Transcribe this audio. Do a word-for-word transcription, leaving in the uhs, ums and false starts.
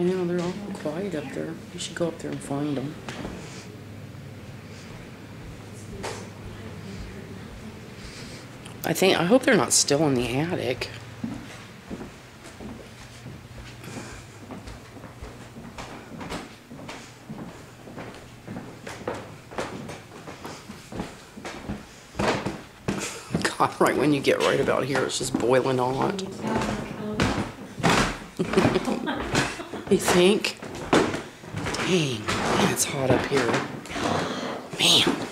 I know, they're all quiet up there. You should go up there and find them. I think, I hope they're not still in the attic. God, right when you get right about here, it's just boiling hot. You think? Dang, man, it's hot up here. Man.